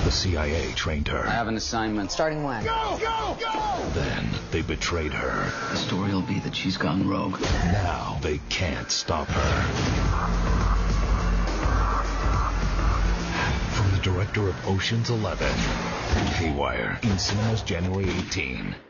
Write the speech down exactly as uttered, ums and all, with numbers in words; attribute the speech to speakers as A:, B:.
A: The C I A trained her.
B: I have an assignment. Starting when?
A: Go, go, go! Then they betrayed her.
B: The story will be that she's gone rogue.
A: Now they can't stop her. From the director of Ocean's Eleven, Haywire, in cinemas January eighteenth.